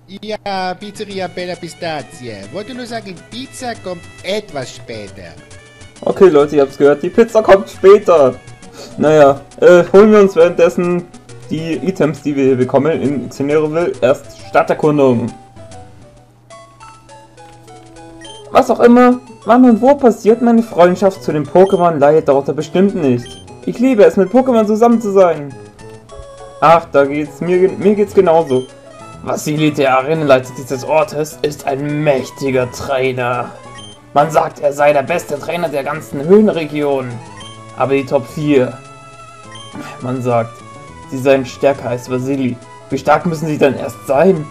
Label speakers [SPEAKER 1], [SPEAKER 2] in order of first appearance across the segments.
[SPEAKER 1] Ja, Pizzeria Bella Pistazie. Wollte nur sagen, Pizza kommt etwas später.
[SPEAKER 2] Okay Leute, ihr habt's gehört, die Pizza kommt später. Naja, holen wir uns währenddessen die Items, die wir hier bekommen in Xeneroville. Erst Stadterkundung. Was auch immer, wann und wo passiert, meine Freundschaft zu den Pokémon leidet darunter bestimmt nicht. Ich liebe es, mit Pokémon zusammen zu sein. Ach, da geht's mir geht's genauso. Vasili, der Arenaleiter dieses Ortes, ist ein mächtiger Trainer. Man sagt, er sei der beste Trainer der ganzen Höhenregion. Aber die Top 4. Man sagt, sie seien stärker als Vasili. Wie stark müssen sie dann erst sein?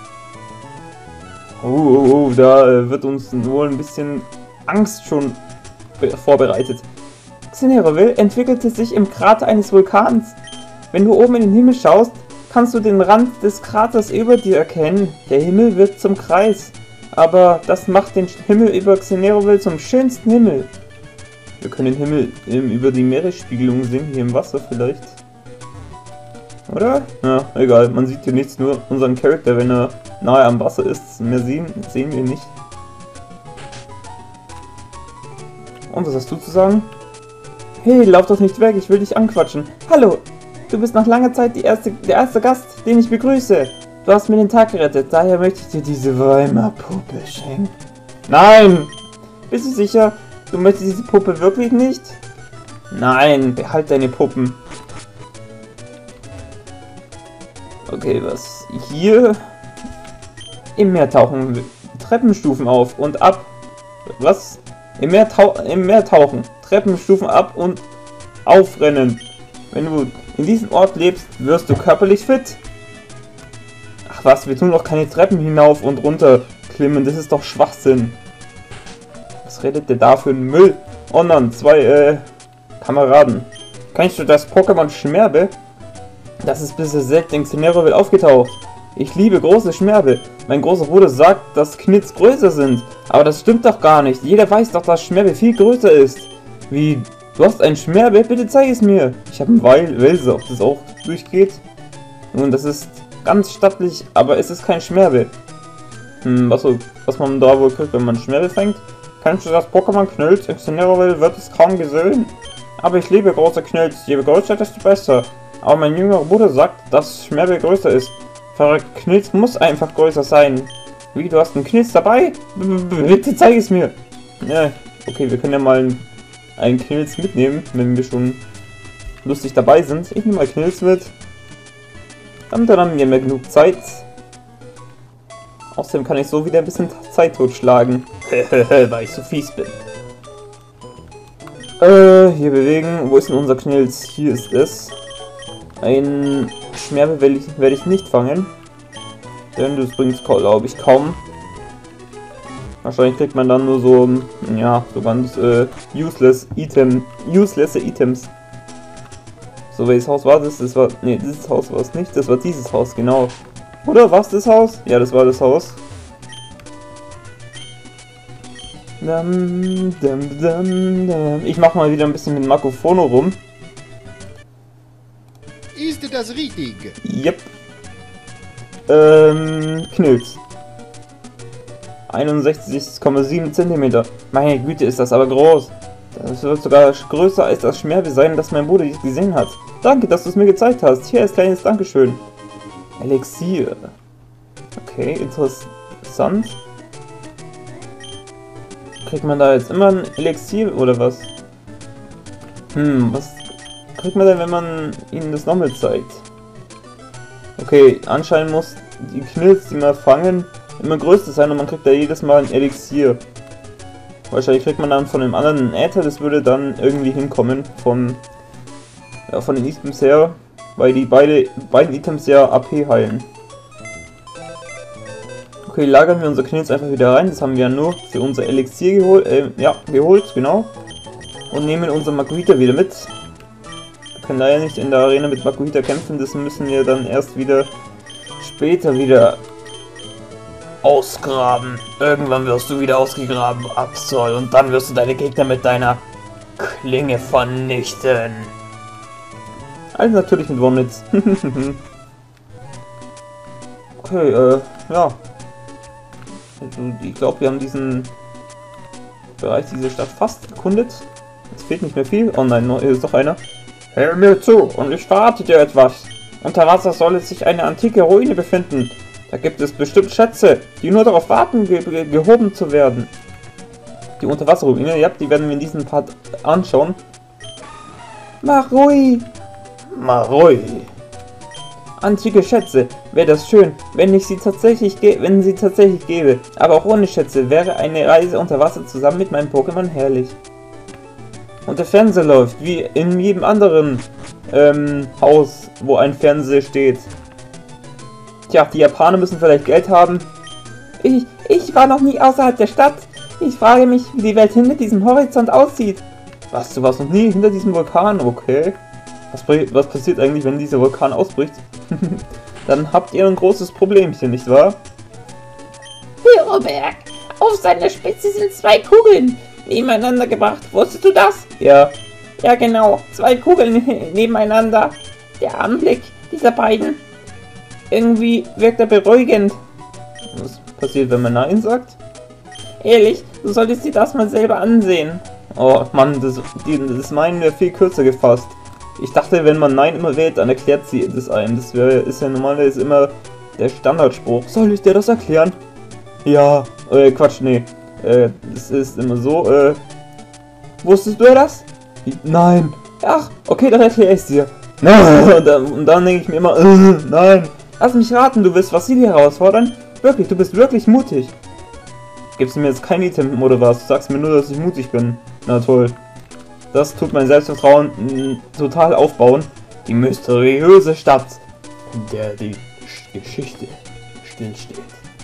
[SPEAKER 2] Da wird uns wohl ein bisschen Angst schon vorbereitet. Xeneroville entwickelte sich im Krater eines Vulkans. Wenn du oben in den Himmel schaust, kannst du den Rand des Kraters über dir erkennen. Der Himmel wird zum Kreis. Aber das macht den Himmel über Xeneroville zum schönsten Himmel. Wir können den Himmel über die Meeresspiegelung sehen, hier im Wasser vielleicht. Oder? Ja, egal, man sieht hier nichts, nur unseren Charakter, wenn er nahe am Wasser ist. Mehr sehen wir nicht. Und was hast du zu sagen? Hey, lauf doch nicht weg, ich will dich anquatschen. Hallo, du bist nach langer Zeit der erste Gast, den ich begrüße. Du hast mir den Tag gerettet, daher möchte ich dir diese Weimar-Puppe schenken. Nein! Bist du sicher? Du möchtest diese Puppe wirklich nicht? Nein, behalt deine Puppen. Okay, was hier? Im Meer tauchen. Treppenstufen auf und ab. Was? Im Meer tauchen. Treppenstufen ab und aufrennen. Wenn du in diesem Ort lebst, wirst du körperlich fit. Ach was, wir tun doch keine Treppen hinauf und runter klimmen. Das ist doch Schwachsinn. Was redet der da für einen Müll? Oh nein, zwei Kameraden. Kennst du das Pokémon Schmerbe? Das ist bisher selten in Xeneroville aufgetaucht. Ich liebe große Schmerbe. Mein großer Bruder sagt, dass Knits größer sind. Aber das stimmt doch gar nicht. Jeder weiß doch, dass Schmerbe viel größer ist. Wie? Du hast einen Schmerbe? Bitte zeig es mir. Ich habe einen Welser, ob das auch durchgeht. Nun, das ist ganz stattlich, aber es ist kein Schmerbe. Was man da wohl kriegt, wenn man Schmerbe fängt? Kennst du das Pokémon Knölz? In Xeneroville wird es kaum gesehen. Aber ich liebe große Knölz. Je größer, desto besser. Aber mein jüngerer Bruder sagt, dass Schmerbe größer ist. Verrückt, Knilz muss einfach größer sein. Wie, du hast einen Knilz dabei? Bitte zeig es mir. Ja, okay, wir können ja mal einen Knilz mitnehmen, wenn wir schon lustig dabei sind. Ich nehme mal Knilz mit. Dann haben wir mehr genug Zeit. Außerdem kann ich so wieder ein bisschen Zeit totschlagen. Weil ich so fies bin. Hier bewegen. Wo ist denn unser Knilz? Hier ist es. Ein Schmerbe werde ich nicht fangen. Denn das bringt, glaube ich, kaum. Wahrscheinlich kriegt man dann nur so, ja, so ganz useless Items. So, welches Haus war das? Das war, nee, dieses Haus war es nicht. Das war dieses Haus, genau. Oder war es das Haus? Ja, das war das Haus. Ich mache mal wieder ein bisschen mit Makrofono rum.
[SPEAKER 1] Ist das richtig?
[SPEAKER 2] Yep. Knilz. 61,7 cm. Meine Güte, ist das aber groß. Das wird sogar größer als das Schmerbe sein, das mein Bruder gesehen hat. Danke, dass du es mir gezeigt hast. Hier ist kleines Dankeschön. Elixier. Okay, interessant. Kriegt man da jetzt immer ein Elixier oder was? Was kriegt man denn, wenn man ihnen das nochmal zeigt? Okay, anscheinend muss die Knilz, die man fangen, immer größer sein und man kriegt da jedes Mal ein Elixier. Wahrscheinlich kriegt man dann von dem anderen einen Äther, das würde dann irgendwie hinkommen von den Items her, weil die beiden Items ja AP heilen. Okay, lagern wir unser Knilz einfach wieder rein, das haben wir ja nur für unser Elixier geholt, genau. Und nehmen unser Makuhita wieder mit. Wir können leider nicht in der Arena mit Makuhita kämpfen, das müssen wir dann erst wieder später wieder ausgraben. Irgendwann wirst du wieder ausgegraben, Absol, und dann wirst du deine Gegner mit deiner Klinge vernichten. Also natürlich mit One-Hits. Okay, ja. Also, ich glaube, wir haben diesen Bereich, diese Stadt fast erkundet. Jetzt fehlt nicht mehr viel. Oh nein, hier ist noch einer. Hör mir zu und ich verrate dir etwas. Unter Wasser soll es sich eine antike Ruine befinden. Da gibt es bestimmt Schätze, die nur darauf warten, gehoben zu werden. Die Unterwasserruine, ja, die werden wir in diesem Part anschauen. Marui! Marui! Antike Schätze, wäre das schön, wenn sie tatsächlich gäbe. Aber auch ohne Schätze wäre eine Reise unter Wasser zusammen mit meinem Pokémon herrlich. Und der Fernseher läuft, wie in jedem anderen Haus, wo ein Fernseher steht. Tja, die Japaner müssen vielleicht Geld haben. Ich war noch nie außerhalb der Stadt. Ich frage mich, wie die Welt hinter diesem Horizont aussieht. Was, du warst noch nie hinter diesem Vulkan? Okay. Was passiert eigentlich, wenn dieser Vulkan ausbricht? Dann habt ihr ein großes Problemchen, nicht wahr?
[SPEAKER 3] Pyroberg! Auf seiner Spitze sind 2 Kugeln nebeneinander gebracht. Wusstest du das?
[SPEAKER 2] Ja.
[SPEAKER 3] Ja genau, 2 Kugeln nebeneinander. Der Anblick dieser beiden.
[SPEAKER 2] Irgendwie wirkt er beruhigend. Was passiert, wenn man Nein sagt?
[SPEAKER 3] Ehrlich, du solltest dir das mal selber ansehen.
[SPEAKER 2] Oh Mann, das meinen wir viel kürzer gefasst. Ich dachte, wenn man Nein immer wählt, dann erklärt sie das einem. Das ist ja normalerweise immer der Standardspruch. Soll ich dir das erklären? Ja, Quatsch, nee. Es ist immer so, wusstest du das? Nein. Ach, okay, dann erkläre ich es dir. Und dann denke ich mir immer, nein. Lass mich raten, du willst Vasili herausfordern? Wirklich, du bist wirklich mutig. Gibst du mir jetzt kein Item oder was? Du sagst mir nur, dass ich mutig bin. Na toll. Das tut mein Selbstvertrauen total aufbauen. Die mysteriöse Stadt, in der die Geschichte stillsteht.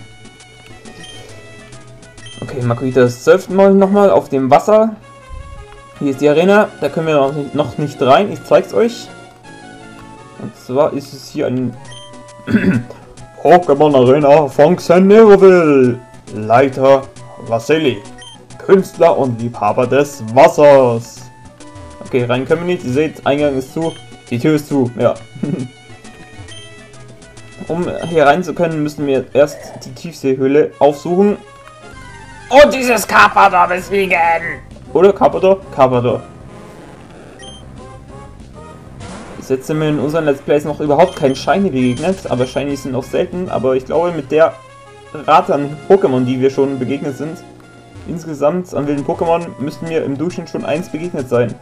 [SPEAKER 2] Okay, Makuhita das 12. Mal nochmal auf dem Wasser. Hier ist die Arena, da können wir noch nicht rein, ich zeig's euch. Und zwar ist es hier ein Pokémon Arena von Xeneroville. Leiter Vasili, Künstler und Liebhaber des Wassers. Okay, rein können wir nicht, ihr seht, Eingang ist zu, die Tür ist zu, ja. Um hier rein zu können, müssen wir erst die Tiefseehöhle aufsuchen.
[SPEAKER 3] Und dieses Carpador besiegen!
[SPEAKER 2] Oder Carpador? Carpador. Bis jetzt sind wir in unseren Let's Plays noch überhaupt keinen Shiny begegnet, aber Shiny sind noch selten, aber ich glaube mit der Rate an Pokémon, die wir schon begegnet sind, insgesamt an wilden Pokémon müssten wir im Durchschnitt schon 1 begegnet sein.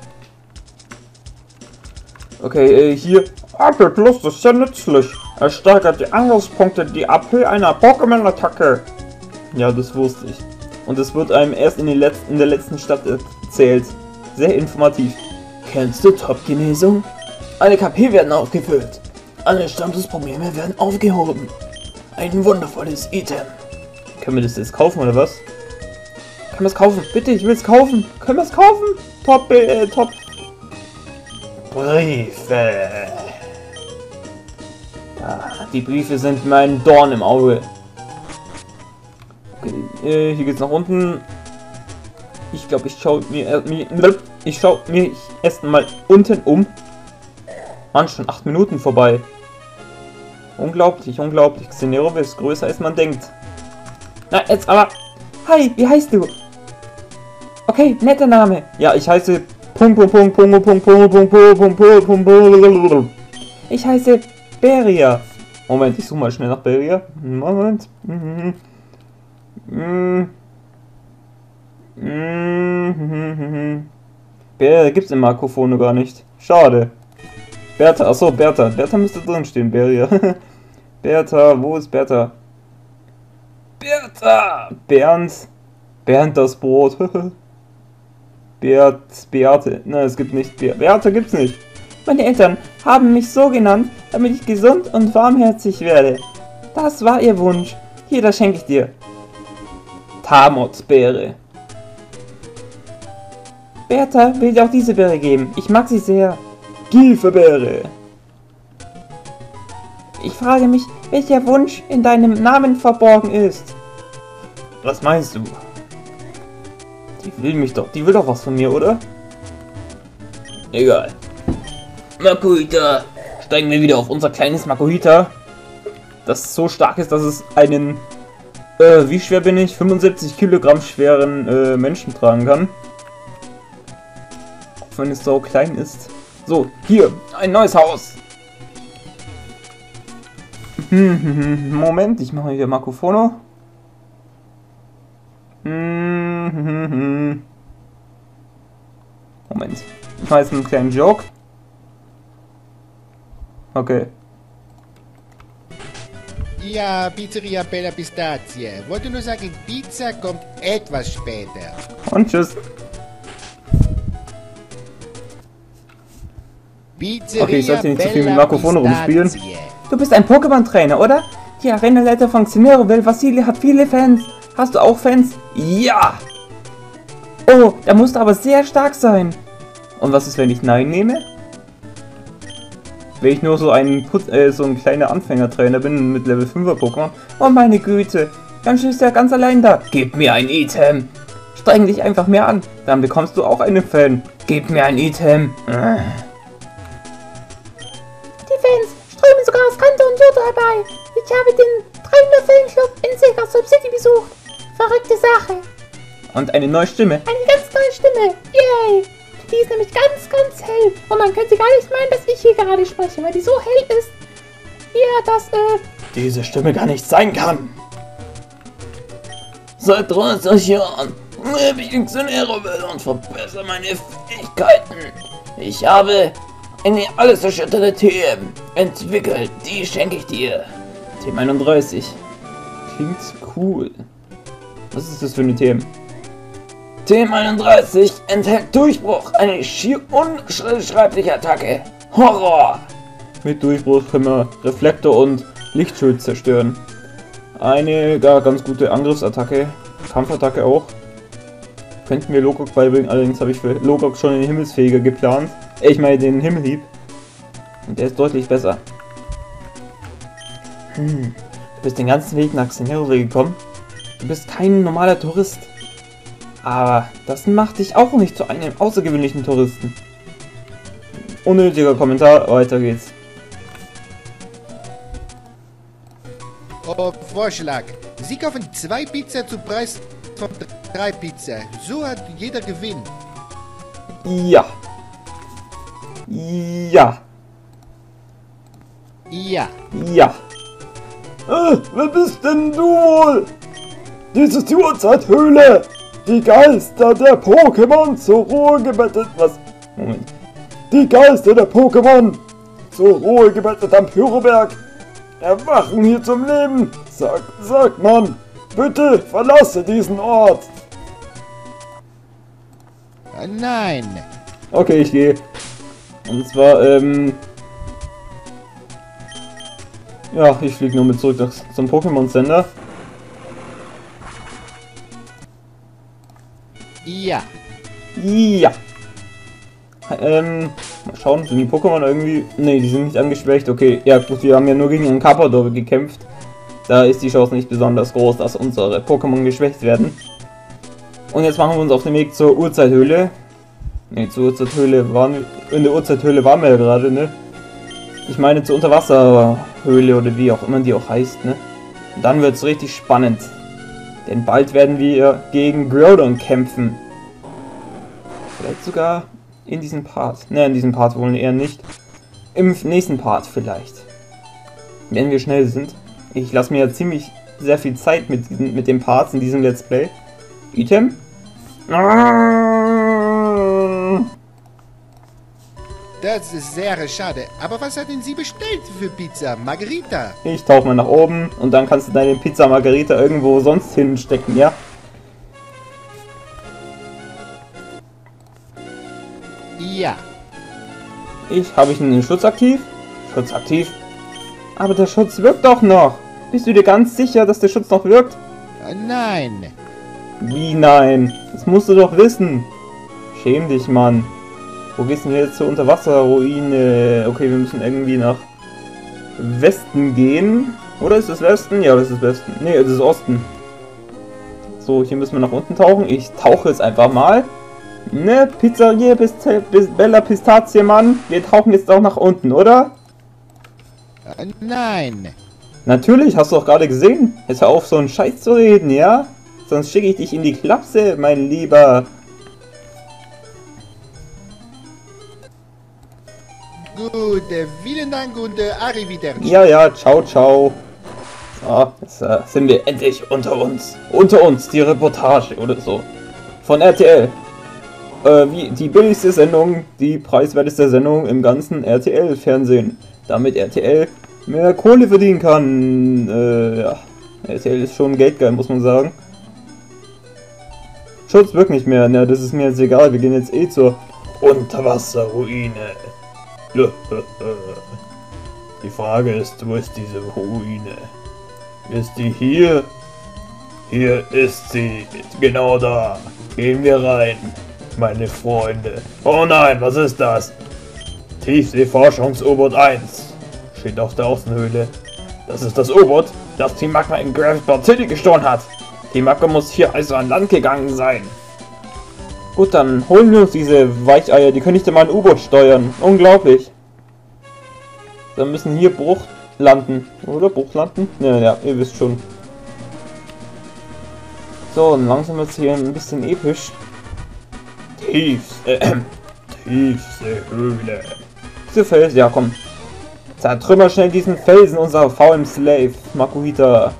[SPEAKER 2] Okay, hier. AP Plus ist sehr nützlich. Er steigert die Angriffspunkte, die AP einer Pokémon-Attacke. Ja, das wusste ich. Und es wird einem erst in der letzten Stadt erzählt. Sehr informativ. Kennst du Top-Genesung? Alle KP werden aufgefüllt. Alle Statusprobleme werden aufgehoben. Ein wundervolles Item. Können wir das jetzt kaufen oder was? Können wir es kaufen? Bitte, ich will es kaufen. Können wir es kaufen? Top. Briefe. Die Briefe sind mein Dorn im Auge. Okay, hier geht's nach unten. Ich glaube, ich schaue mir erst mal unten um. Mann, schon 8 Minuten vorbei. Unglaublich, unglaublich. Xeneroville ist größer als man denkt. Na, jetzt aber. Hi, wie heißt du? Okay, netter Name. Ja, ich heiße. Ich heiße Beria. Moment, ich suche mal schnell nach Beria. Moment. Beria gibt's im Makrophone gar nicht. Schade. Bertha, achso, Bertha. Bertha müsste drin stehen, Beria. Bertha, wo ist Bertha? Bertha! Bernd das Brot. Beate. Nein, es gibt nicht. Beate gibt's nicht. Meine Eltern haben mich so genannt, damit ich gesund und warmherzig werde. Das war ihr Wunsch. Hier, das schenke ich dir. Tamotsbeere. Bertha will dir auch diese Beere geben. Ich mag sie sehr. Gieferbeere. Ich frage mich, welcher Wunsch in deinem Namen verborgen ist. Was meinst du? Die will doch was von mir, oder? Egal. Makuhita. Steigen wir wieder auf unser kleines Makuhita. das so stark ist, dass es einen, wie schwer bin ich? 75 Kilogramm schweren Menschen tragen kann. Auch wenn es so klein ist. So, hier, ein neues Haus. Moment, ich mache hier Makrofono. Moment. Ich mache jetzt einen kleinen Joke. Okay.
[SPEAKER 1] Ja, Pizzeria Bella Pistazie. Wollte nur sagen, Pizza kommt etwas später.
[SPEAKER 2] Und tschüss.
[SPEAKER 1] Pizzeria
[SPEAKER 2] Okay, ich sollte nicht zu viel mit
[SPEAKER 1] Bella
[SPEAKER 2] Makrofono rumspielen.
[SPEAKER 1] Pistazie.
[SPEAKER 3] Du bist ein Pokémon-Trainer, oder? Die Arenaleiter von Xenerobell Vasili hat viele Fans. Hast du auch Fans?
[SPEAKER 2] Ja!
[SPEAKER 3] Oh, da musst du aber sehr stark sein.
[SPEAKER 2] Und was ist, wenn ich Nein nehme? Wenn ich nur so ein kleiner Anfängertrainer bin mit Level 5er Pokémon.
[SPEAKER 3] Oh meine Güte, dann stehst du ja ganz allein da.
[SPEAKER 2] Gib mir ein Item!
[SPEAKER 3] Streng dich einfach mehr an.
[SPEAKER 2] Dann bekommst du auch einen Fan. Gib mir ein Item!
[SPEAKER 3] Die Fans strömen sogar aus Kanto und Johto herbei. Ich habe den 300 Fanclub in Segastorp City besucht. Verrückte Sache.
[SPEAKER 2] Und eine neue Stimme.
[SPEAKER 3] Eine ganz neue Stimme. Yay! Die ist nämlich ganz, ganz hell. Und man könnte gar nicht meinen, dass ich hier gerade spreche, weil die so hell ist. Ja, dass,
[SPEAKER 2] Diese Stimme gar nicht sein kann. Seit 30 Jahren lebe ich in Xenerobell und verbessere meine Fähigkeiten. Ich habe eine alles erschütternde TM entwickelt. Die schenke ich dir. TM31. Klingt cool. Was ist das für eine TM? TM31 enthält Durchbruch. Eine schier unbeschreibliche Attacke. Horror. Mit Durchbruch können wir Reflektor und Lichtschild zerstören. Eine gar ganz gute Angriffsattacke. Kampfattacke auch. Könnten wir Logok beibringen, allerdings habe ich für Logok schon den Himmelsfeger geplant. Ich meine den Himmelhieb. Und der ist deutlich besser. Du bist den ganzen Weg nach Xenerobell gekommen. Du bist kein normaler Tourist. Aber das macht dich auch nicht zu einem außergewöhnlichen Touristen. Unnötiger Kommentar, weiter geht's.
[SPEAKER 1] Oh, Vorschlag. Sie kaufen 2 Pizza zum Preis von 3 Pizza. So hat jeder Gewinn.
[SPEAKER 2] Ja. Ja.
[SPEAKER 1] Ja.
[SPEAKER 2] Ja. Wer bist denn du wohl? Dies ist die Urzeithöhle. Die Geister der Pokémon zur Ruhe gebettet. Was? Moment. Die Geister der Pokémon zur Ruhe gebettet am Pyroberg erwachen hier zum Leben. Sagt man. Bitte verlasse diesen Ort.
[SPEAKER 1] Nein.
[SPEAKER 2] Okay, ich gehe. Und zwar, ja, ich fliege nur mit zurück zum Pokémon-Center.
[SPEAKER 1] Ja.
[SPEAKER 2] Ja. Mal schauen, sind die Pokémon irgendwie... Ne, die sind nicht angeschwächt. Okay, ja gut, wir haben ja nur gegen einen Carpador gekämpft. Da ist die Chance nicht besonders groß, dass unsere Pokémon geschwächt werden. Und jetzt machen wir uns auf den Weg zur Urzeithöhle. Ne, zur Urzeithöhle waren wir... In der Urzeithöhle waren wir ja gerade, ne? Ich meine zur Unterwasserhöhle oder wie auch immer die auch heißt, ne? Und dann wird es richtig spannend. Denn bald werden wir gegen Groudon kämpfen. Vielleicht sogar in diesem Part. Ne, in diesem Part wohl eher nicht. Im nächsten Part vielleicht. Wenn wir schnell sind. Ich lasse mir ja ziemlich sehr viel Zeit mit den Parts in diesem Let's Play. Item?
[SPEAKER 1] Das ist sehr schade. Aber was hat denn sie bestellt für Pizza? Margherita?
[SPEAKER 2] Ich tauche mal nach oben und dann kannst du deine Pizza Margherita irgendwo sonst hinstecken, ja?
[SPEAKER 1] Ja.
[SPEAKER 2] Habe ich einen Schutz aktiv? Schutz aktiv. Aber der Schutz wirkt doch noch. Bist du dir ganz sicher, dass der Schutz noch wirkt?
[SPEAKER 1] Nein.
[SPEAKER 2] Wie nein? Das musst du doch wissen. Schäm dich, Mann. Wo gehst du denn jetzt zur Unterwasserruine? Okay, wir müssen irgendwie nach Westen gehen. Oder ist es Westen? Ja, das ist Westen. Ne, das ist Osten. So, hier müssen wir nach unten tauchen. Ich tauche jetzt einfach mal. Ne, Pizzeria Bella Pistazie, Mann. Wir tauchen jetzt auch nach unten, oder?
[SPEAKER 1] Nein.
[SPEAKER 2] Natürlich, hast du doch gerade gesehen. Jetzt hör auf, so einen Scheiß zu reden, ja? Sonst schicke ich dich in die Klapse, mein Lieber.
[SPEAKER 1] Gut, vielen Dank und arrivederci.
[SPEAKER 2] Ja, ciao, ciao. So, jetzt sind wir endlich unter uns. Unter uns, die Reportage oder so. Von RTL. Wie die billigste Sendung, die preiswerteste Sendung im ganzen RTL-Fernsehen. Damit RTL mehr Kohle verdienen kann. Ja. RTL ist schon geldgeil, muss man sagen. Schutz wirkt nicht mehr. Na, das ist mir jetzt egal. Wir gehen jetzt eh zur Unterwasserruine. Die Frage ist, wo ist diese Ruine? Ist die hier? Hier ist sie. Genau da. Gehen wir rein, meine Freunde. Oh nein, was ist das? Tiefseeforschungs-U-Boot 1. Steht auf der Außenhöhle. Das ist das U-Boot, das Team Magma in Gravity City gestohlen hat. Team Magma muss hier also an Land gegangen sein. Gut, dann holen wir uns diese Weicheier. Die können nicht einmal ein U-Boot steuern. Unglaublich. Dann müssen hier Bruch landen. Oder? Bruch landen? Ja, ihr wisst schon. So, und langsam wird es hier ein bisschen episch. Tiefste Höhle. Diese Felsen, ja komm. Zertrümmer schnell diesen Felsen, unser faulem Slave, Makuhita.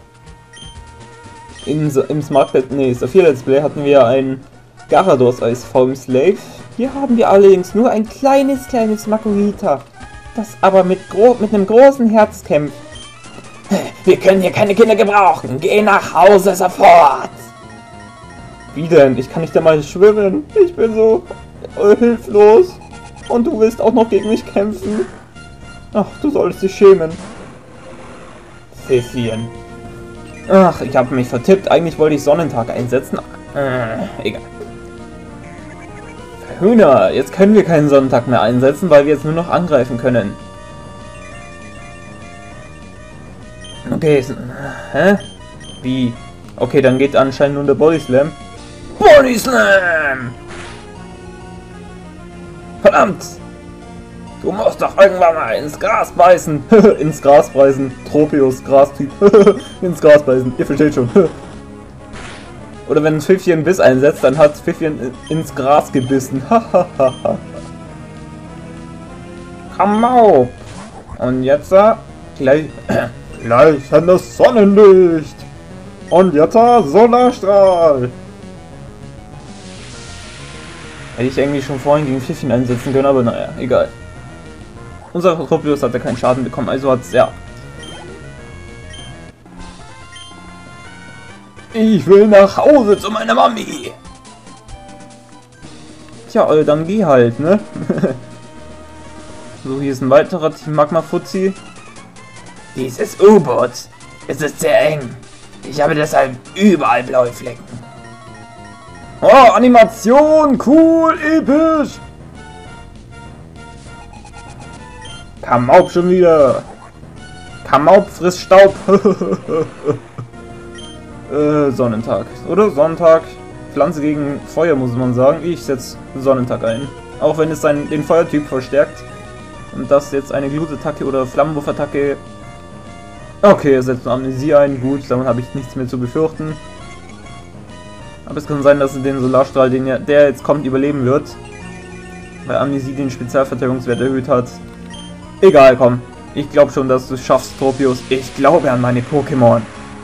[SPEAKER 2] Im Smart Saphir Let's Play hatten wir einen Garados als faulem Slave. Hier haben wir allerdings nur ein kleines Makuhita, das aber mit einem großen Herz kämpft. Wir können hier keine Kinder gebrauchen. Geh nach Hause sofort. Wie denn? Ich kann nicht einmal schwimmen. Ich bin so hilflos. Und du willst auch noch gegen mich kämpfen? Ach, du solltest dich schämen. Pfiffchen. Ach, ich habe mich vertippt. Eigentlich wollte ich Sonnentag einsetzen. Egal. Hühner, jetzt können wir keinen Sonntag mehr einsetzen, weil wir jetzt nur noch angreifen können. Okay, hä? Wie? Okay, dann geht anscheinend nur der Body Slam. Body Slam! Verdammt! Du musst doch irgendwann mal ins Gras beißen. Ins Gras beißen. Tropius, Grastyp. Ins Gras beißen. Ihr versteht schon. Oder wenn Pfiffchen Biss einsetzt, dann hat Pfiffchen ins Gras gebissen. Komm auf! Und jetzt gleich an das Sonnenlicht! Und jetzt Solarstrahl! Hätte ich eigentlich schon vorhin gegen Pfiffchen einsetzen können, aber naja, egal. Unser Tropius hat ja keinen Schaden bekommen, also hat's ja. Ich will nach Hause zu meiner Mami! Tja, dann geh halt, ne? So, hier ist ein weiterer Team Magma Fuzzi. Dieses U-Boot, es ist sehr eng. Ich habe deshalb überall blaue Flecken. Oh, Animation, cool, episch! Kamaup schon wieder. Kamaup frisst Staub. Sonnentag, oder? Sonntag. Pflanze gegen Feuer, muss man sagen. Ich setze Sonnentag ein. Auch wenn es den Feuertyp verstärkt. Und das jetzt eine Glutattacke oder Flammenwurfattacke. Okay, er setzt eine Amnesie ein. Gut, damit habe ich nichts mehr zu befürchten. Aber es kann sein, dass er den Solarstrahl, der jetzt kommt, überleben wird. Weil Amnesie den Spezialverteidigungswert erhöht hat. Egal, komm. Ich glaube schon, dass du es schaffst, Tropius. Ich glaube an meine Pokémon.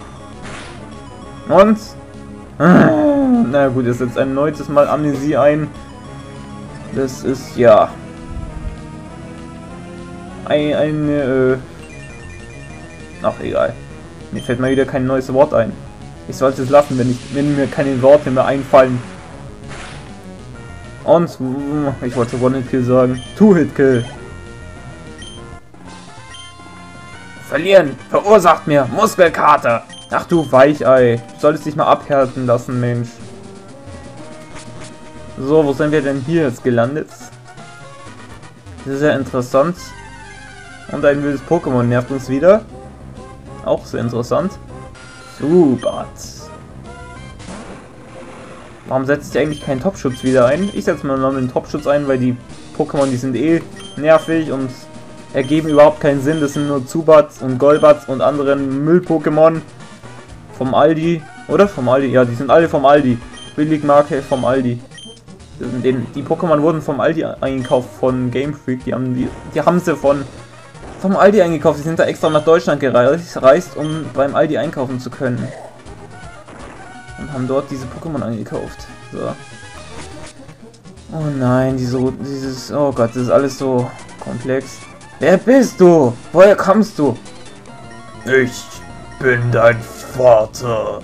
[SPEAKER 2] Und? Na gut, er setzt ein neues Mal Amnesie ein. Das ist, ja... Ach, egal. Mir fällt mal wieder kein neues Wort ein. Ich sollte es lassen, wenn mir keine Worte mehr einfallen. Und, ich wollte One-Hit-Kill sagen. Two-Hit-Kill. Verlieren verursacht mir Muskelkater. Ach du Weichei. Du solltest dich mal abhärten lassen, Mensch. So, wo sind wir denn hier jetzt gelandet? Das ist ja interessant. Und ein wildes Pokémon nervt uns wieder. Auch sehr interessant. Super. Warum setzt ihr eigentlich keinen Topschutz wieder ein? Ich setze mal noch einen Topschutz ein, weil die Pokémon, die sind eh nervig und ergeben überhaupt keinen Sinn. Das sind nur Zubats und Golbats und anderen Müll-Pokémon vom Aldi. Oder? Vom Aldi? Ja, die sind alle vom Aldi. Billigmarke vom Aldi. Die Pokémon wurden vom Aldi eingekauft, von Game Freak. Die haben sie vom Aldi eingekauft. Die sind da extra nach Deutschland gereist, um beim Aldi einkaufen zu können. Und haben dort diese Pokémon eingekauft. So. Oh nein, dieses... Oh Gott, das ist alles so komplex. Wer bist du? Woher kommst du?
[SPEAKER 4] Ich bin dein Vater.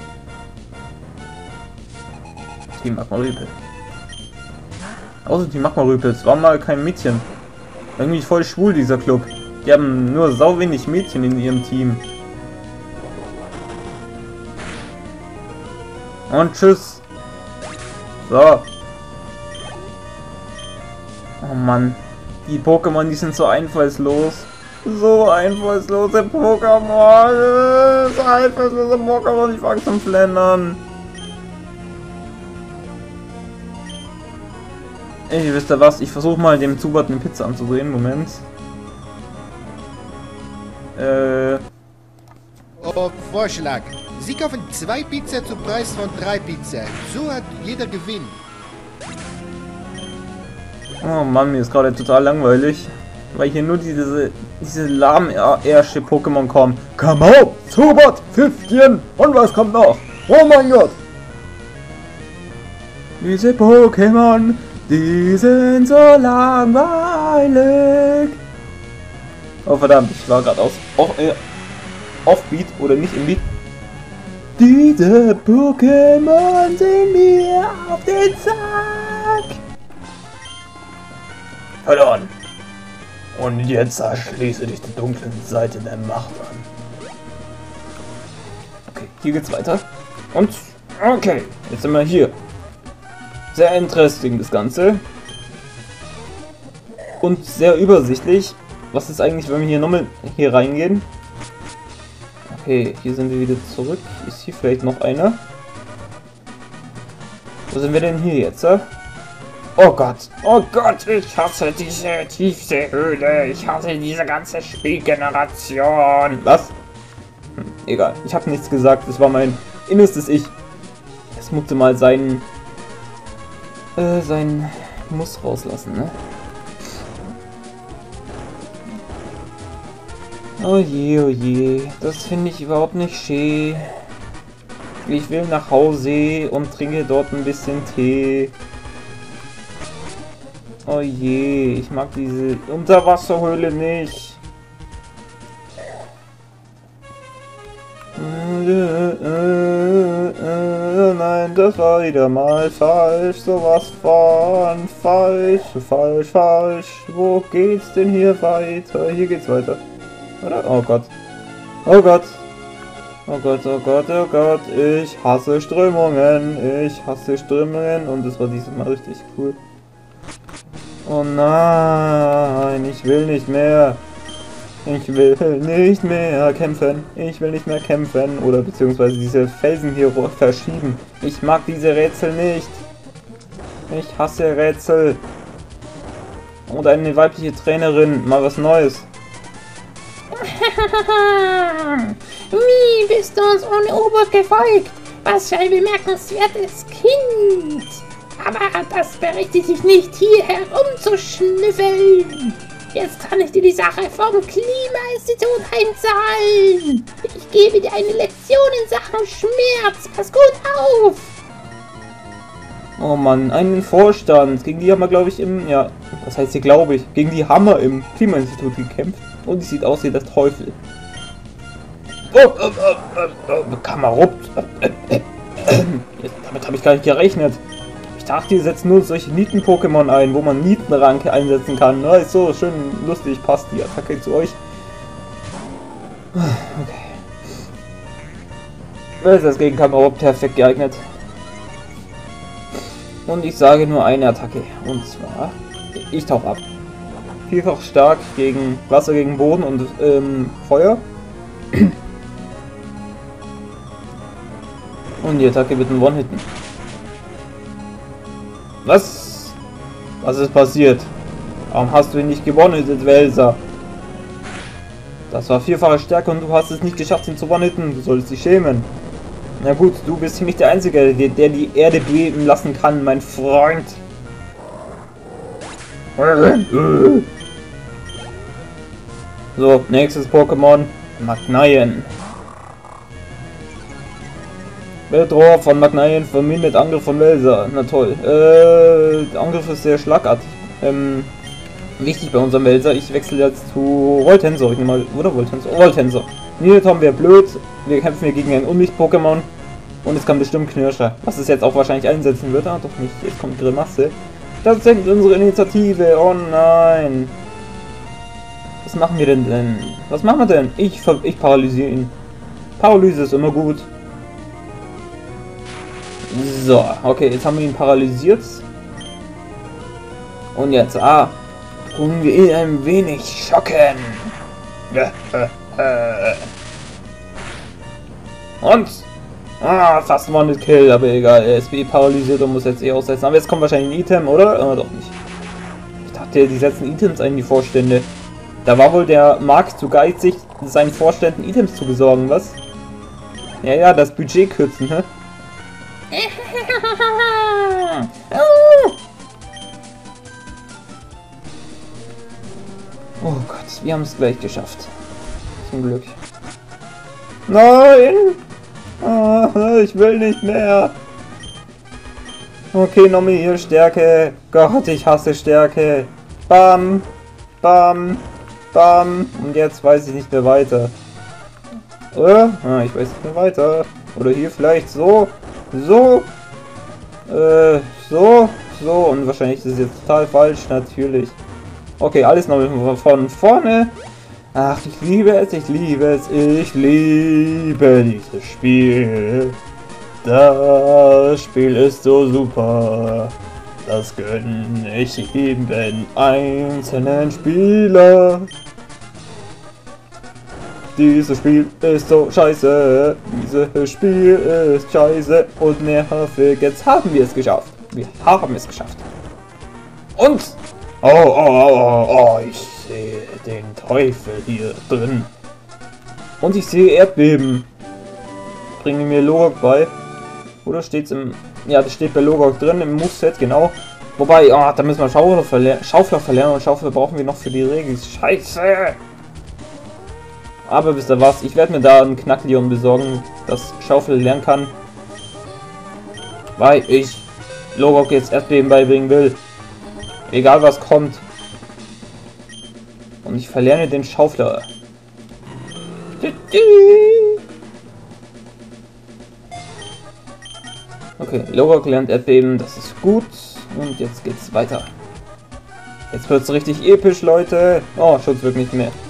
[SPEAKER 2] Team Magmarüpel. Außer Team Magmarüpel, es war mal kein Mädchen. Irgendwie voll schwul, dieser Club. Die haben nur sau wenig Mädchen in ihrem Team. Und tschüss. So. Oh Mann. Die Pokémon, die sind so einfallslos. So einfallslose Pokémon. So einfallslose Pokémon. Ich fange zum Flennen. Ey, wisst ihr was? Ich versuche mal dem Zubat eine Pizza anzudrehen. Moment.
[SPEAKER 1] Oh, Vorschlag. Sie kaufen 2 Pizza zum Preis von 3 Pizza. So hat jeder Gewinn.
[SPEAKER 2] Oh Mann, mir ist gerade total langweilig. Weil hier nur diese lahmärsche Pokémon kommen.
[SPEAKER 4] Come on, Zubat, Pfiffchen. Und was kommt noch? Oh mein Gott.
[SPEAKER 2] Diese Pokémon, die sind so langweilig. Oh verdammt, ich war gerade Offbeat oder nicht im Beat. Diese Pokémon sind mir auf den Sack.
[SPEAKER 4] Verloren. Und jetzt erschließe dich der dunklen Seite der Macht an.
[SPEAKER 2] Okay, hier geht's weiter. Und, okay, jetzt sind wir hier. Sehr interesting das Ganze. Und sehr übersichtlich. Was ist eigentlich, wenn wir hier nochmal hier reingehen? Okay, hier sind wir wieder zurück. Ist hier vielleicht noch einer? Wo sind wir denn hier jetzt? Oh Gott, ich hasse diese tiefste Höhle. Ich hasse diese ganze Spielgeneration. Was? Egal, ich habe nichts gesagt. Das war mein innerstes Ich. Es musste mal sein Muss rauslassen, ne? Oh je, das finde ich überhaupt nicht schön. Ich will nach Hause und trinke dort ein bisschen Tee. Oh je, ich mag diese Unterwasserhöhle nicht. Nein, das war wieder mal falsch. Sowas von falsch. Wo geht's denn hier weiter? Hier geht's weiter. Oder? Oh Gott. Oh Gott. Ich hasse Strömungen. Und das war dieses Mal richtig cool. Oh nein, ich will nicht mehr. Kämpfen. Oder beziehungsweise diese Felsen hier verschieben. Ich mag diese Rätsel nicht. Ich hasse Rätsel. Und eine weibliche Trainerin. Mal was Neues.
[SPEAKER 3] Wie bist du uns ohne U-Boot gefolgt? Was für ein bemerkenswertes Kind! Aber das berechtigt dich nicht, hier herumzuschnüffeln! Jetzt kann ich dir die Sache vom Klimainstitut heimzahlen! Ich gebe dir eine Lektion in Sachen Schmerz! Pass gut auf!
[SPEAKER 2] Oh Mann, einen Vorstand. Gegen die haben wir, glaube ich, was heißt hier, glaube ich? Gegen die haben wir im Klimainstitut gekämpft. Und die sieht aus wie der Teufel.
[SPEAKER 4] Kammerupt.
[SPEAKER 2] Damit habe ich gar nicht gerechnet. Ich dachte, die setzen nur solche Nieten-Pokémon ein, wo man Nietenranke einsetzen kann. Na, ist so schön lustig, passt die Attacke zu euch. Okay. Das ist das gegen Kammerupt perfekt geeignet. Und ich sage nur eine Attacke. Und zwar, ich tauche ab. Vielfach stark gegen Wasser, gegen Boden und Feuer. Und die Attacke wird ein One-Hitten. Was? Was ist passiert? Warum hast du ihn nicht gewonnen, Welser? Das war vierfache Stärke und du hast es nicht geschafft, ihn zu one-hitten. Du solltest dich schämen. Na gut, du bist hier nicht der Einzige, der die Erde beben lassen kann, mein Freund. So, nächstes Pokémon. Magneien. Bedroher von Magneien vermindert Angriff von Welser. Na toll. Der Angriff ist sehr schlagartig. Wichtig bei unserem Welser. Ich wechsle jetzt zu Voltensor. Oder Voltensor? Voltensor. Nidorm wäre blöd. Wir kämpfen hier gegen ein Unlicht-Pokémon. Und es kann bestimmt Knirscher. Was es jetzt auch wahrscheinlich einsetzen wird. Ah, doch nicht. Jetzt kommt Grimasse. Das senkt unsere Initiative. Oh nein. Was machen wir denn? Was machen wir denn? Ich paralysiere ihn. Paralyse ist immer gut. So, okay, jetzt haben wir ihn paralysiert. Und jetzt, tun wir ihn ein wenig schocken. Und, fast One-Hit-Kill, aber egal, er ist paralysiert und muss jetzt aussetzen. Aber jetzt kommt wahrscheinlich ein Item, oder? Doch nicht. Ich dachte, die setzen Items ein, die Vorstände. Da war wohl der Markt zu geizig, seinen Vorständen Items zu besorgen, was? Ja, das Budget kürzen, hä? Oh Gott, wir haben es gleich geschafft. Zum Glück. Nein! Ich will nicht mehr. Okay, nochmal hier Stärke. Gott, ich hasse Stärke. Bam, bam, bam. Und jetzt weiß ich nicht mehr weiter. Oder? Ich weiß nicht mehr weiter. Oder hier vielleicht so. So. So. Und wahrscheinlich ist es jetzt total falsch, natürlich. Okay, alles noch von vorne. Ach, ich liebe es, ich liebe es, ich liebe dieses Spiel. Das Spiel ist so super. Das gönne ich jedem einzelnen Spieler. Dieses Spiel ist so scheiße. Dieses Spiel ist scheiße und nervig. Jetzt haben wir es geschafft. Wir haben es geschafft. Und... Oh, ich sehe den Teufel hier drin. Und ich sehe Erdbeben. Bringen mir Logok bei. Oder steht's im... Ja, das steht bei Logok drin, im Moveset, genau. Wobei, da müssen wir Schaufler verlernen und Schaufler brauchen wir noch für die Regis. Scheiße! Aber wisst ihr was, ich werde mir da einen Knackleon besorgen, das Schaufel lernen kann. Weil ich Logok jetzt Erdbeben beibringen will. Egal was kommt. Und ich verlerne den Schaufler. Okay, Logok lernt Erdbeben, das ist gut. Und jetzt geht's weiter. Jetzt wird's richtig episch, Leute. Oh, Schutz wirkt nicht mehr.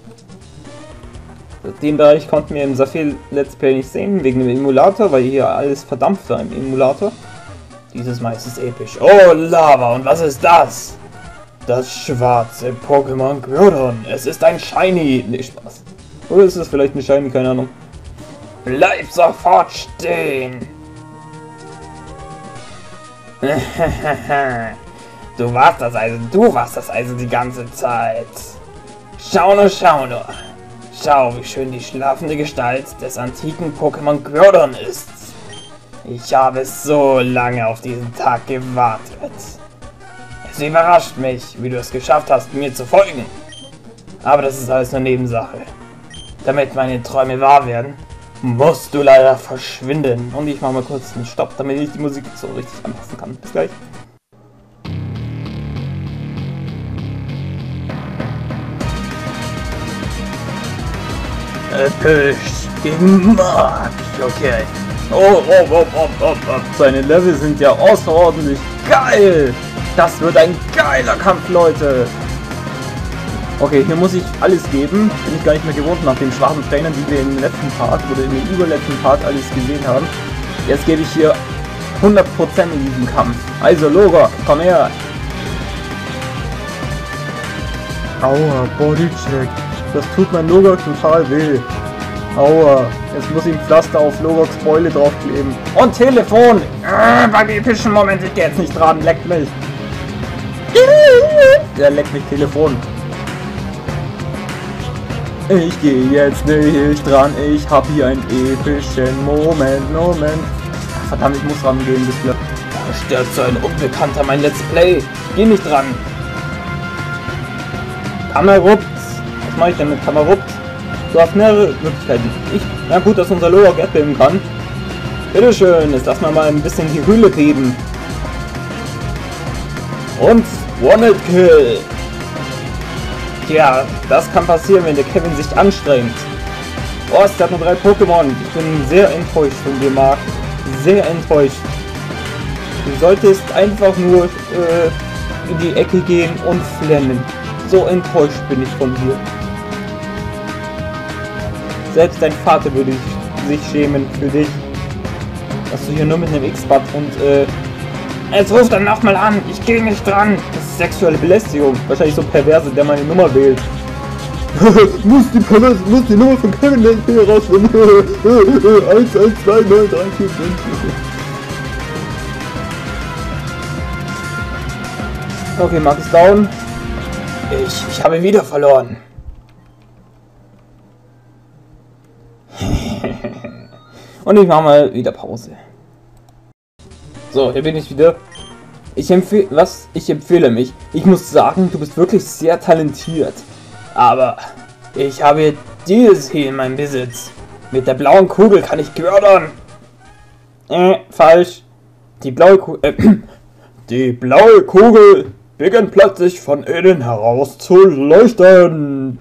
[SPEAKER 2] Den Bereich konnten wir im Saphir Let's Play nicht sehen, wegen dem Emulator, weil hier alles verdampft war im Emulator. Dieses Mal ist es episch. Oh, Lava, und was ist das? Das schwarze Pokémon Groudon. Es ist ein Shiny. Nee, Spaß. Oder ist es vielleicht eine Shiny? Keine Ahnung. Bleib sofort stehen. Du warst das also die ganze Zeit. Schau nur. Schau, wie schön die schlafende Gestalt des antiken Pokémon Groudon ist. Ich habe so lange auf diesen Tag gewartet. Es überrascht mich, wie du es geschafft hast, mir zu folgen. Aber das ist alles nur Nebensache. Damit meine Träume wahr werden, musst du leider verschwinden. Und ich mache mal kurz einen Stopp, damit ich die Musik so richtig anpassen kann. Bis gleich. Episch gegen Mark. Okay. Oh. Seine Level sind ja außerordentlich geil. Das wird ein geiler Kampf, Leute. Okay, hier muss ich alles geben. Bin ich gar nicht mehr gewohnt nach den schwachen Trainern, die wir im letzten Part oder in dem überletzten Part alles gesehen haben. Jetzt gebe ich hier 100% in diesem Kampf. Also Logok, komm her. Aua, Bodycheck. Das tut mein Logok total weh. Aua, jetzt muss ich ein Pflaster auf Logoks Beule draufkleben. Und Telefon! Beim epischen Moment, ich geh jetzt nicht dran, leckt mich. Der leckt mich Telefon. Ich gehe jetzt nicht dran, ich hab hier einen epischen Moment. Ach, verdammt, ich muss rangehen, das bleibt. Da stirbt so ein Unbekannter mein Let's Play. Geh nicht dran. Kamerupt. Was mache ich denn mit Kamerupt? Du hast mehrere Möglichkeiten. Na gut, dass unser Loa Erdbeben kann. Bitteschön, jetzt lass mal ein bisschen die Hülle geben. Und One-Kill. Tja, das kann passieren, wenn der Kevin sich anstrengt. Oh, es hat nur 3 Pokémon. Ich bin sehr enttäuscht von dir, Marc. Sehr enttäuscht. Du solltest einfach nur in die Ecke gehen und flennen. So enttäuscht bin ich von dir. Selbst dein Vater würde sich schämen für dich. Dass du hier nur mit einem X-Bad und jetzt ruft dann nochmal an, ich gehe nicht dran. Das ist sexuelle Belästigung. Wahrscheinlich so perverse, der meine Nummer wählt. muss die Nummer von Kevin hier rausfinden. 1, 1, 2, 9, 3, 4, 5. Okay, Mark ist down. Ich habe wieder verloren. Und ich mache mal wieder Pause. So, hier bin ich wieder. Ich empfehle mich. Ich muss sagen, du bist wirklich sehr talentiert. Aber ich habe dieses hier in meinem Besitz. Mit der blauen Kugel kann ich gördern. Falsch. Die blaue Kugel beginnt plötzlich von innen heraus zu leuchten.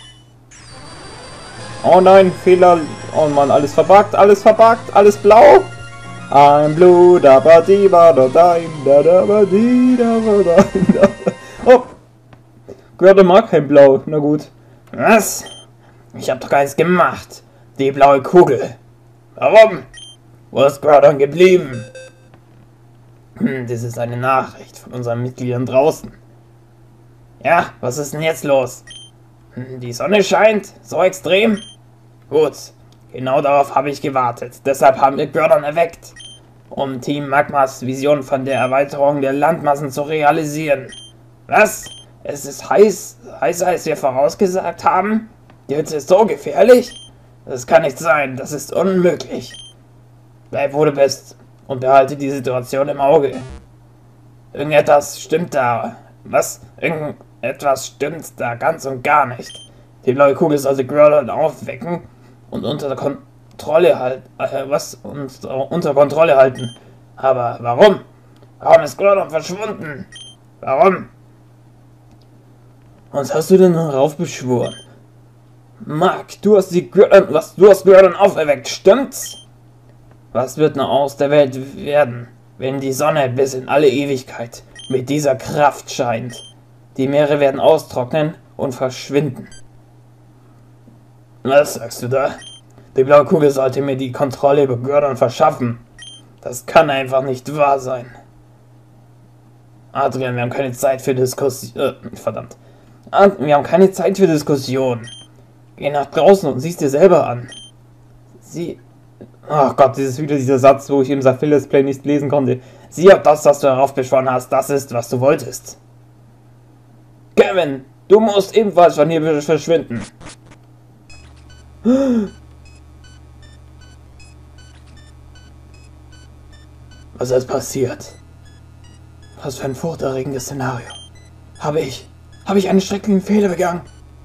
[SPEAKER 2] Oh nein, Fehler. Oh Mann, alles verbuggt, alles blau. I'm blue, da ba di ba da da ba di da ba da. Oh, Gehörte mag kein Blau. Na gut. Was? Ich hab doch gar nichts gemacht. Die blaue Kugel. Warum? Wo ist Gordon geblieben? Das ist eine Nachricht von unseren Mitgliedern draußen. Ja, was ist denn jetzt los? Die Sonne scheint? So extrem? Gut, genau darauf habe ich gewartet. Deshalb haben wir Gordon erweckt, um Team Magmas Vision von der Erweiterung der Landmassen zu realisieren. Was? Es ist heißer, als wir vorausgesagt haben? Die Hitze ist so gefährlich? Das kann nicht sein, das ist unmöglich. Bleib, wo du bist und behalte die Situation im Auge. Irgendetwas stimmt da. Was? Irgendetwas stimmt da ganz und gar nicht. Die blaue Kugel sollte Gordon aufwecken und unter Kontrolle halten. Aber warum? Warum ist Gordon verschwunden? Warum? Was hast du denn darauf beschworen? Mark, du hast Gordon auferweckt, stimmt's? Was wird noch aus der Welt werden, wenn die Sonne bis in alle Ewigkeit mit dieser Kraft scheint? Die Meere werden austrocknen und verschwinden. Was sagst du da? Die blaue Kugel sollte mir die Kontrolle über Gordon verschaffen. Das kann einfach nicht wahr sein. Adrian, wir haben keine Zeit für Diskussion. Verdammt. Wir haben keine Zeit für Diskussion. Geh nach draußen und sieh's dir selber an. Ach Gott, das ist wieder dieser Satz, wo ich im Saphir-Let's Play nicht lesen konnte. Sieh, ob das, was du darauf beschworen hast, das ist, was du wolltest. Kevin, du musst ebenfalls von hier verschwinden. Was ist passiert? Was für ein furchterregendes Szenario. Habe ich einen schrecklichen Fehler begangen?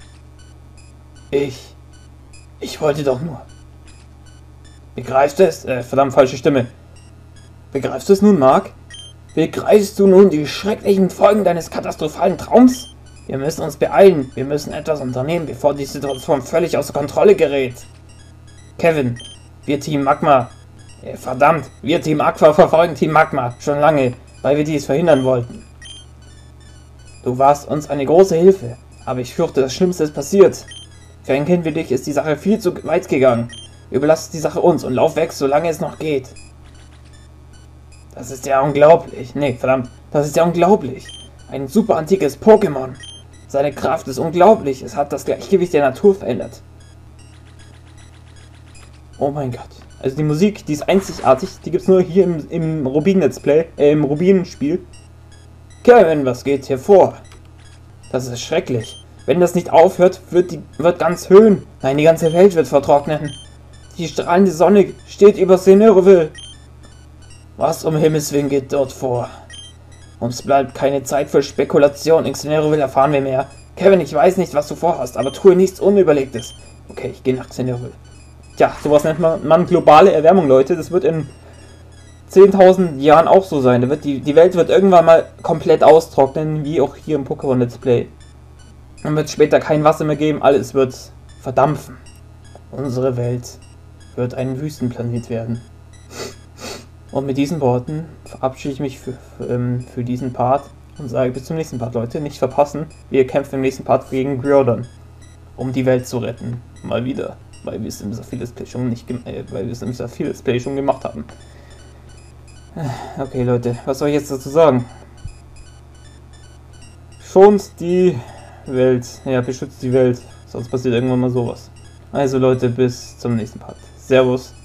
[SPEAKER 2] Ich wollte doch nur. Begreifst du es? Verdammt, falsche Stimme. Begreifst du es nun, Mark? Begreifst du nun die schrecklichen Folgen deines katastrophalen Traums? Wir müssen uns beeilen. Wir müssen etwas unternehmen, bevor die Situation völlig außer Kontrolle gerät. Kevin, wir Team Magma. Wir Team Aqua verfolgen Team Magma schon lange, weil wir dies verhindern wollten. Du warst uns eine große Hilfe, aber ich fürchte, das Schlimmste ist passiert. Für ein Kind wie dich ist die Sache viel zu weit gegangen. Überlass die Sache uns und lauf weg, solange es noch geht. Das ist ja unglaublich. Nee, verdammt, das ist ja unglaublich. Ein super antikes Pokémon. Seine Kraft ist unglaublich. Es hat das Gleichgewicht der Natur verändert. Oh mein Gott. Also die Musik, die ist einzigartig. Die gibt es nur hier im Rubin-Let's Play, im Rubin-Spiel. Kevin, was geht hier vor? Das ist schrecklich. Wenn das nicht aufhört, wird ganz Höhen, nein, die ganze Welt wird vertrocknen. Die strahlende Sonne steht über Cineroville. Was um Himmels Willen geht dort vor? Uns bleibt keine Zeit für Spekulation. In Cineroville erfahren wir mehr. Kevin, ich weiß nicht, was du vorhast, aber tue nichts Unüberlegtes. Okay, ich gehe nach Cineroville. Tja, sowas nennt man globale Erwärmung, Leute. Das wird in 10.000 Jahren auch so sein. Die Welt wird irgendwann mal komplett austrocknen, wie auch hier im Pokémon Let's Play. Dann wird es später kein Wasser mehr geben, alles wird verdampfen. Unsere Welt wird ein Wüstenplanet werden. Und mit diesen Worten verabschiede ich mich für diesen Part und sage bis zum nächsten Part, Leute. Nicht verpassen, wir kämpfen im nächsten Part gegen Groudon, um die Welt zu retten. Mal wieder, weil wir es im Let's Play schon gemacht haben. Okay, Leute, was soll ich jetzt dazu sagen? Schont die Welt. Ja, beschützt die Welt. Sonst passiert irgendwann mal sowas. Also Leute, bis zum nächsten Part. Servus.